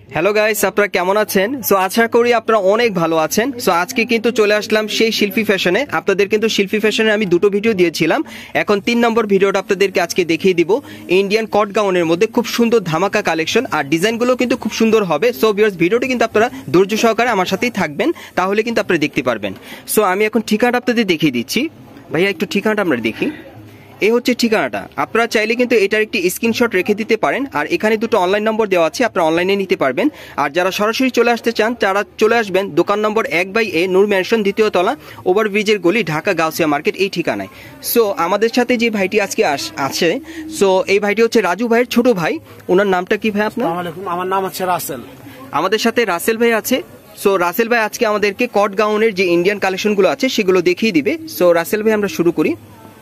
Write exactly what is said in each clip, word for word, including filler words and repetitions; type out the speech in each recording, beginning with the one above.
Hello guys, আপনারা কেমন আছেন? সো আশা করি আপনারা অনেক ভালো আছেন। সো আজকে কিন্তু চলে আসলাম সেই শিল্পী ফ্যাশনে। আপনাদের কিন্তু শিল্পী ফ্যাশনে আমি দুটো ভিডিও দিয়েছিলাম, এখন তিন নম্বর ভিডিওটা আপনাদেরকে আজকে দেখিয়ে দিব। ইন্ডিয়ান কট গাউনের মধ্যে খুব সুন্দর ধামাকা কালেকশন, আর ডিজাইনগুলো কিন্তু খুব সুন্দর হবে। সো ভিউয়ার্স, ভিডিওটি কিন্তু আপনারা ধৈর্য সহকারে আমার সাথেই থাকবেন, তাহলে কিন্তু আপনারা দেখতে পারবেন। সো আমি এখন ঠিকানাটা আপনাদের দেখিয়ে দিচ্ছি। ভাইয়া একটু ঠিকানাটা আমরা দেখি। এই হচ্ছে ঠিকানাটা। আপনারা চাইলে কিন্তু এটার একটি স্ক্রিনশট রেখে দিতে পারেন, আর এখানে দুটো অনলাইন নম্বর দেওয়া আছে, আপনারা অনলাইনে নিতে পারবেন। আর যারা সরাসরি চলে আসতে চান তারা চলে আসবেন দোকান নম্বর এক বাই এ, নূর ম্যানশন, দ্বিতীয় তলা, ওভারব্রিজের গলি, ঢাকা গাউসিয়া মার্কেট, এই ঠিকানায়। সো আমাদের সাথে যে ভাইটি আজকে আছে, সো এই ভাইটি হচ্ছে রাজু ভাইয়ের ছোট ভাই। ওনার নামটা কি ভাই আপনার? আমার নাম হচ্ছে রাসেল। আমাদের সাথে রাসেল ভাই আছে। সো রাসেল ভাই আজকে আমাদেরকে কট গাউনের যে ইন্ডিয়ান কালেকশনগুলো আছে সেগুলো দেখিয়ে দিবে। সো রাসেল ভাই, আমরা শুরু করি।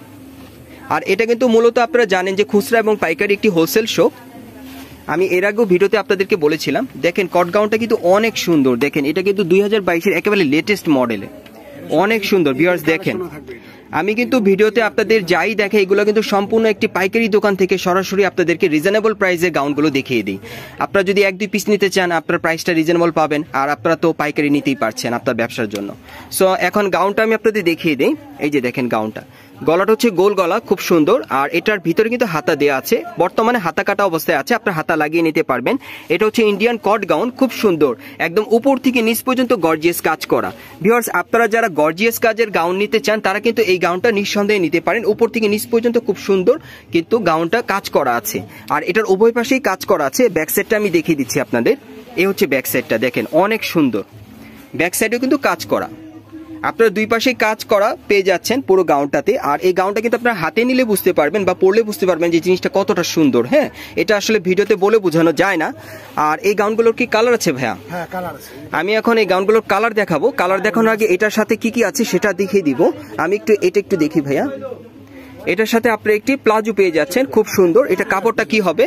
আর এটা কিন্তু মূলত আপনারা জানেন যে খুচরা এবং পাইকারি একটি হোলসেল শপ। আমি এর আগেও ভিডিওতে আপনাদেরকে বলেছিলাম। দেখেন কট গাউনটা কিন্তু অনেক সুন্দর। দেখেন এটা কিন্তু দুই হাজার বাইশের একেবারে লেটেস্ট মডেলে, অনেক সুন্দর। ভিউয়ার্স দেখেন, আমি কিন্তু ভিডিওতে আপনাদের যাই দেখে এগুলো কিন্তু সম্পূর্ণ একটি পাইকারি দোকান থেকে সরাসরি আপনাদেরকে রিজনেবল প্রাইসে গাউনগুলো দেখিয়ে দিই। আপনারা যদি এক দুই পিস নিতে চান আপনার প্রাইসটা রিজনেবল পাবেন, আর আপনারা তো পাইকারি নিতেই পারছেন আপনার ব্যবসার জন্য। সো এখন গাউনটা আমি আপনাদের দেখিয়ে দিই। এই যে দেখেন গাউনটা, গলাটা হচ্ছে গোল গলা, খুব সুন্দর। আর এটার ভিতরে কিন্তু হাতা দেওয়া আছে, বর্তমানে হাতা কাটা অবস্থায় আছে, আপনার হাতা লাগিয়ে নিতে পারবেন। এটা হচ্ছে ইন্ডিয়ান কট গাউন, খুব সুন্দর, একদম উপর থেকে নিচ পর্যন্ত গর্জিয়াস কাজ করা। ভিউয়ার্স, আপনারা যারা গর্জিয়াস কাজের গাউন নিতে চান তারা কিন্তু এই গাউনটা নিঃসন্দেহে নিতে পারেন। উপর থেকে নিচ পর্যন্ত খুব সুন্দর কিন্তু গাউনটা কাজ করা আছে, আর এটার উভয় পাশেই কাজ করা আছে। ব্যাক সাইডটা আমি দেখিয়ে দিচ্ছি আপনাদের। এই হচ্ছে ব্যাক সাইডটা, দেখেন অনেক সুন্দর। ব্যাক সাইডেও কিন্তু কাজ করা, আপনারা দুই পাশে কাজ করা পেয়ে যাচ্ছেন পুরো গাউনটাতে। আর এই গাউনটা কিন্তু আপনারা হাতে নিলে বুঝতে পারবেন বা পরলে বুঝতে পারবেন যে জিনিসটা কতটা সুন্দর। হ্যাঁ, এটা আসলে ভিডিওতে বলে বোঝানো যায় না। আর এই গাউনগুলোর কি কালার আছে ভাইয়া? হ্যাঁ, কালার আছে। আমি এখন এই গাউনগুলোর কালার দেখাবো। কালার দেখানোর আগে এটার সাথে কি কি আছে সেটা দেখিয়ে দিব। আমি একটু এটা একটু দেখি ভাইয়া। এটার সাথে আপনি একটি প্লাজো পেয়ে যাচ্ছেন, খুব সুন্দর। এটা কাপড়টা কি হবে?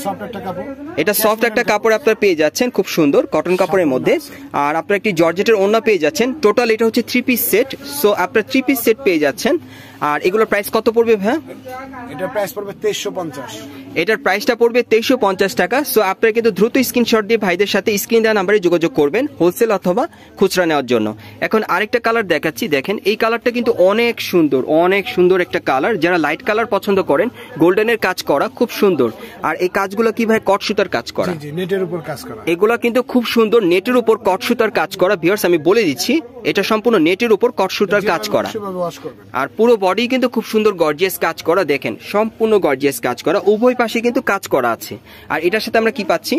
এটা সফট একটা কাপড় আপনারা পেয়ে যাচ্ছেন, খুব সুন্দর কটন কাপড়ের মধ্যে। আর আপনারা একটি জর্জেটের ওড়না পেয়ে যাচ্ছেন। টোটাল এটা হচ্ছে থ্রি পিস সেট। সো আপনারা থ্রি পিস সেট পেয়ে যাচ্ছেন। আর এগুলোর প্রাইস কত পড়বে ভাইয়া? এটার প্রাইস পড়বে তেইশশো পঞ্চাশ। এটার প্রাইসটা পড়বে তেইশশো পঞ্চাশ টাকা। সো আপনারা কিন্তু দ্রুত স্ক্রিনশট দিয়ে ভাইদের সাথে স্ক্রিন দেওয়া নাম্বারে যোগাযোগ করবেন হোলসেল অথবা খুচরা নেওয়ার জন্য। এখন আরেকটা কালার দেখাচ্ছি, দেখেন এই কালারটা কিন্তু অনেক সুন্দর, অনেক সুন্দর একটা কালার। যারা লাইট কালার পছন্দ করেন, গোল্ডেনের কাজ করা, খুব সুন্দর। আর এই কাজগুলো কি ভাই? কট সুতার কাজ করা, নেটের উপর কাজ করা। এগুলা কিন্তু খুব সুন্দর, নেটের উপর কট সুতার কাজ করা। ভিউয়ার্স, আমি বলে দিচ্ছি এটা সম্পূর্ণ নেটের উপর কট সুতার কাজ করা। আর পুরো বডি কিন্তু খুব সুন্দর গর্জিয়াস কাজ করা। দেখেন সম্পূর্ণ গর্জিয়াস কাজ করা, উভয় পাশে কিন্তু কাজ করা আছে। আর এটার সাথে আমরা কি পাচ্ছি?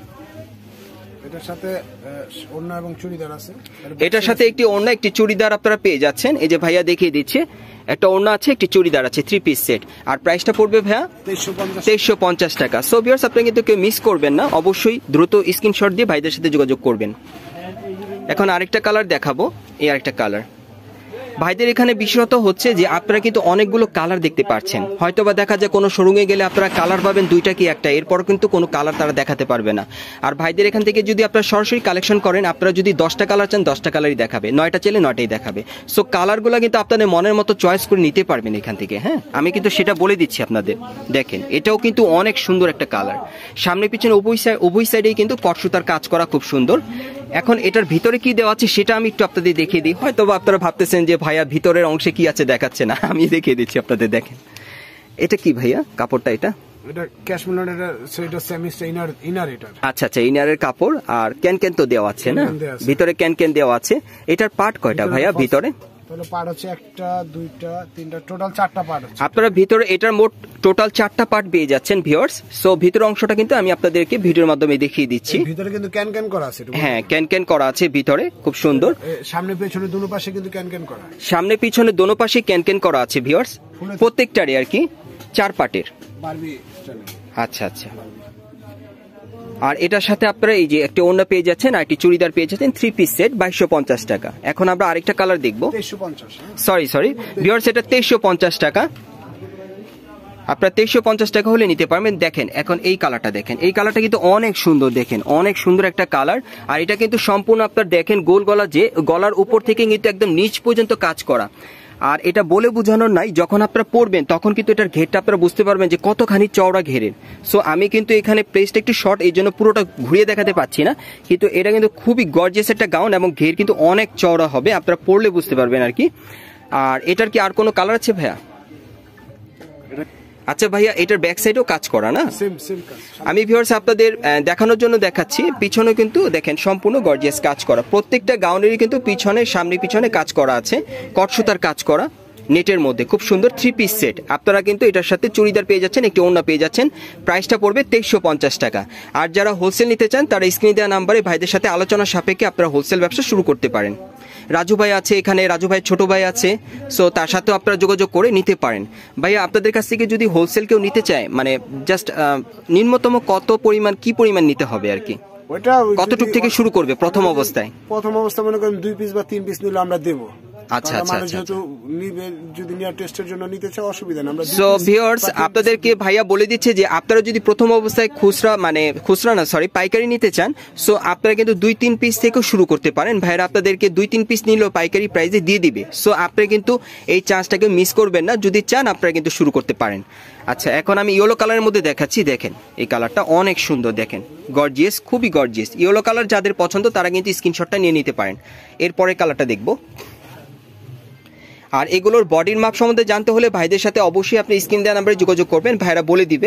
এটার সাথে ওড়না এবং চুড়িদার আছে। এটার সাথে একটি ওড়না, একটি চুড়িদার আপনারা পেয়ে যাচ্ছেন। এই যে ভাইয়া দেখিয়ে দিচ্ছে, একটা ওড়না আছে, একটি চুড়িদার আছে, থ্রি পিস সেট। আর প্রাইসটা পড়বে ভাইয়া তেইশশো পঞ্চাশ টাকা। সো ভিউয়ার্স, আপনারা কিন্তু কেউ মিস করবেন না, অবশ্যই দ্রুত স্ক্রিনশট দিয়ে ভাইদের সাথে যোগাযোগ করবেন। এখন আরেকটা কালার দেখাবো। এই আরেকটা কালার ভাইদের এখানে বিশেষত হচ্ছে যে আপনারা কিন্তু অনেকগুলো কালার দেখতে পাচ্ছেন। হয়তোবা দেখা যায় কোনো শোরুমে গেলে আপনারা কালার পাবেন দুইটা কি একটা, এরপর কিন্তু কোনো কালার তারা দেখাতে পারবে না। আর ভাইদের এখান থেকে যদি আপনারা সরাসরি কালেকশন করেন, আপনারা যদি দশটা কালার চান দশটা কালারই দেখাবে, নয়টা চাইলে নয়টাই দেখাবে। সো কালারগুলো কিন্তু আপনাদের মনের মতো চয়েস করে নিতে পারবেন এখান থেকে। হ্যাঁ, আমি কিন্তু সেটা বলে দিচ্ছি আপনাদের। দেখেন এটাও কিন্তু অনেক সুন্দর একটা কালার। সামনে পিছনে উভয় সাইড উভয় সাইডেই কিন্তু কট সুতার কাজ করা, খুব সুন্দর। এখন এটার ভিতরে কি দেওয়া আছে সেটা আমি একটু আপনাদের দেখিয়ে দিই। হয়তো আপনারা ভাবতেছেন যে ভাইয়া ভিতরের অংশে কি আছে দেখাচ্ছে না, আমি দেখিয়ে দিচ্ছি আপনাদের। দেখেন এটা কি ভাইয়া? কাপড়টা এটা আচ্ছা আচ্ছা, ইনারের কাপড়। আর ক্যান ক্যান তো দেওয়া আছে না, ভিতরে ক্যান ক্যান দেওয়া আছে। এটার পার্ট কয়টা ভাইয়া ভিতরে? আপনারা ভিতরে এটার মোট টোটাল চারটা পার্ট পেয়ে যাচ্ছেন ভিউয়ার্স। সো ভিতরের অংশটা কিন্তু আমি আপনাদেরকে ভিডিওর মাধ্যমে দেখিয়ে দিচ্ছি। ভিতরে কিন্তু ক্যান ক্যান করা আছে। হ্যাঁ, ক্যান ক্যান করা আছে ভিতরে, খুব সুন্দর। সামনে পিছনে দুনো পাশে কিন্তু ক্যান ক্যান করা, সামনে পিছনে দোনো পাশে ক্যান ক্যান করা আছে ভিউয়ার্স, প্রত্যেকটারই আর কি চার পার্টের। আচ্ছা আচ্ছা। আর এটার সাথে আপনারা এই যে একটা ওড়না পেয়ে যাচ্ছেন, আর একটি চুড়িদার পেয়ে যাচ্ছেন, থ্রি পিস সেট, বাইশশো পঞ্চাশ টাকা। এখন আমরা আরেকটা কালার দেখবো। সরি সরি ভিউয়ার্স, এটা তেইশশো পঞ্চাশ টাকা। আপনারা তেইশশো পঞ্চাশ টাকা হলে নিতে পারবেন। দেখেন এখন এই কালারটা দেখেন, এই কালারটা কিন্তু অনেক সুন্দর। দেখেন অনেক সুন্দর একটা কালার। আর এটা কিন্তু সম্পূর্ণ আপনার দেখেন গোল গলা, যে গলার উপর থেকে কিন্তু একদম নিচ পর্যন্ত কাজ করা। আর এটা বলে বোঝানোর নাই, যখন আপনারা পরবেন তখন কিন্তু এটার ঘেরটা আপনারা বুঝতে পারবেন যে কতখানি চওড়া ঘেরের। সো আমি কিন্তু এখানে প্লেসটা একটু শর্ট, এই জন্য পুরোটা ঘুরিয়ে দেখাতে পাচ্ছি না, কিন্তু এটা কিন্তু খুবই গর্জিয়াস একটা গাউন এবং ঘের কিন্তু অনেক চওড়া হবে, আপনারা পরলে বুঝতে পারবেন আর কি। আর এটার কি আর কোনো কালার আছে ভাইয়া? আচ্ছা ভাইয়া, এটার ব্যাক সাইডেও কাজ করা না? সেম সেম কাজ। আমি ভিউয়ার্স আপনাদের দেখানোর জন্য দেখাচ্ছি, পিছনে কিন্তু দেখেন সম্পূর্ণ গর্জিয়াস কাজ করা, প্রত্যেকটা গাউনেরই কিন্তু পিছনে সামনে পিছনে কাজ করা আছে, কট সুতার কাজ করা নেটের মধ্যে, খুব সুন্দর থ্রি পিস সেট। আপনারা কিন্তু এটার সাথে চুড়িদার পেয়ে যাচ্ছেন, একটি ওড়না পেয়ে যাচ্ছেন, প্রাইসটা পড়বে তেইশশো পঞ্চাশ টাকা। আর যারা হোলসেল নিতে চান তারা স্ক্রিনে দেওয়া নাম্বারে ভাইদের সাথে আলোচনা সাপেক্ষে আপনারা হোলসেল ব্যবসা শুরু করতে পারেন। রাজু ভাই আছে এখানে, রাজু ভাই ছোট ভাই আছে, সো তার সাথেও আপনারা যোগাযোগ করে নিতে পারেন। ভাইয়া আপনাদের কাছ থেকে যদি হোলসেল কেউ নিতে চায়, মানে জাস্ট নিম্নতম কত পরিমাণ, কি পরিমাণ নিতে হবে আর কি? ওইটা কতটুক থেকে শুরু করবে প্রথম অবস্থায়? প্রথম অবস্থা মনে করেন দুই পিস বা তিন পিস নিলে আমরা দেবো। আচ্ছা আচ্ছা আচ্ছা, যেহেতু নিবে, যদি নিয়ার টেস্টের জন্য নিতে চাই অসুবিধা নেই। আমরা সো ভিউয়ার্স আপনাদেরকে ভাইয়া বলে দিচ্ছে যে আপনারা যদি প্রথম অবস্থায় খুচরা, মানে খুচরা না সরি পাইকারি নিতে চান, সো আপনারা কিন্তু দুই তিন পিস থেকেও শুরু করতে পারেন। ভাইরা আপনাদেরকে দুই তিন পিস নিলেও পাইকারি প্রাইসে দিয়ে দিবে। সো আপনারা কিন্তু এই চান্সটাকে মিস করবেন না, যদি চান আপনারা কিন্তু শুরু করতে পারেন। আচ্ছা, এখন আমি ইয়েলো কালারের মধ্যে দেখাচ্ছি, দেখেন এই কালারটা অনেক সুন্দর, দেখেন গর্জিয়াস, খুবই গর্জিয়াস। ইয়েলো কালার যাদের পছন্দ তারা কিন্তু স্ক্রিনশটটা নিয়ে নিতে পারেন। এরপরে কালারটা দেখবো। আর এগুলোর বডির মাপ সম্বন্ধে জানতে হলে ভাইদের সাথে অবশ্যই আপনি স্ক্রিন দেওয়া নাম্বারে যোগাযোগ করবেন, ভাইরা বলে দিবে।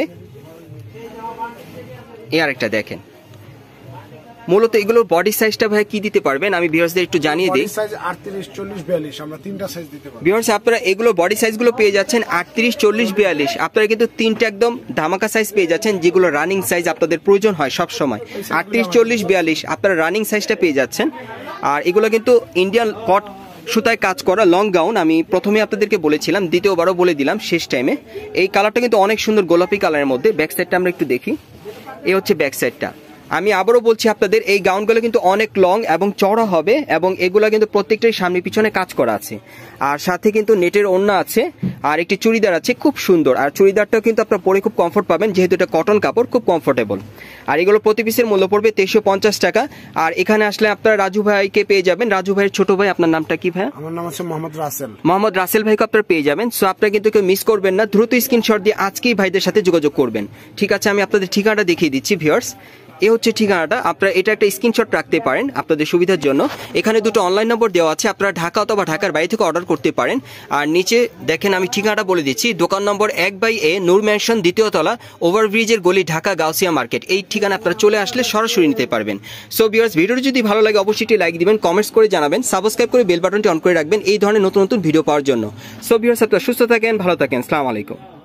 এই আরেকটা দেখেন, মূলত এগুলোর বডি সাইজটা ভাই কি দিতে পারবেন আমি ভিউয়ার্সদের একটু জানিয়ে দিই। সাইজ আটত্রিশ, চল্লিশ, বিয়াল্লিশ, আমরা তিনটা সাইজ দিতে পারি। ভিউয়ার্স আপনারা এগুলো বডি সাইজগুলো পেয়ে যাচ্ছেন আটত্রিশ, চল্লিশ, বিয়াল্লিশ, আপনারা কিন্তু তিনটা একদম ধামাকা সাইজ পেয়ে যাচ্ছেন, যেগুলো রানিং সাইজ আপনাদের প্রয়োজন হয় সব সময়। আটত্রিশ, চল্লিশ, বিয়াল্লিশ আপনারা রানিং সাইজটা পেয়ে যাচ্ছেন। আর এগুলো কিন্তু ইন্ডিয়ান কট সুতায় কাজ করা লং গাউন, আমি প্রথমে আপনাদেরকে বলেছিলাম, দ্বিতীয়বারও বলে দিলাম শেষ টাইমে। এই কালারটা কিন্তু অনেক সুন্দর গোলাপি কালারের মধ্যে। ব্যাক সাইডটা আমরা একটু দেখি, এই হচ্ছে ব্যাক সাইডটা। আমি আবারও বলছি আপনাদের, এই গাউনগুলো কিন্তু অনেক লং এবং চওড়া হবে, এবং এগুলো কিন্তু প্রত্যেকটাই সামনে পিছনে কাজ করা আছে। আর সাথে কিন্তু নেটের ওড়না আছে, আর একটি চুড়িদার আছে খুব সুন্দর। আর চুড়িদারটাও কিন্তু আপনারা পরে খুব কমফোর্ট পাবেন, যেহেতু এটা কটন কাপড়, খুব কমফোর্টেবল। আর এগুলো প্রতি পিসের মূল্য পড়বে তেইশশো পঞ্চাশ টাকা। আর এখানে আসলে আপনারা রাজু ভাইকে পেয়ে যাবেন। রাজু ভাইয়ের ছোট ভাই, আপনার নামটা কি ভাই? আমার নাম হচ্ছে মোহাম্মদ রাসেল। মোহাম্মদ রাসেল ভাইকে আপনারা পেয়ে যাবেন। সো আপনারা কিন্তু কেউ মিস করবেন না, দ্রুত স্ক্রিনশট দিয়ে আজকেই ভাইদের সাথে যোগাযোগ করবেন। ঠিক আছে, আমি আপনাদের ঠিকানাটা দেখিয়ে দিচ্ছি ভিউয়ার্স। এ হচ্ছে ঠিকানাটা, আপনারা এটা একটা স্ক্রিনশট রাখতে পারেন আপনাদের সুবিধার জন্য। এখানে দুটো অনলাইন নম্বর দেওয়া আছে, আপনারা ঢাকা অথবা ঢাকার বাইরে থেকে অর্ডার করতে পারেন। আর নিচে দেখেন আমি ঠিকানাটা বলে দিচ্ছি, দোকান নম্বর এক বাই এ, নূর ম্যানশন, দ্বিতীয় তলা, ওভারব্রিজের গলি, ঢাকা গাউসিয়া মার্কেট। এই ঠিকানা আপনারা চলে আসলে সরাসরি নিতে পারবেন। সো ভিউয়ার্স ভিডিওটি যদি ভালো লাগে অবশ্যই লাইক দিবেন, কমেন্টস করে জানাবেন, সাবস্ক্রাইব করে বেল বাটনটি অন করে রাখবেন এই ধরনের নতুন নতুন ভিডিও পাওয়ার জন্য। সো ভিউয়ার্স আপনারা সুস্থ থাকেন, ভালো থাকেন, আসসালামু আলাইকুম।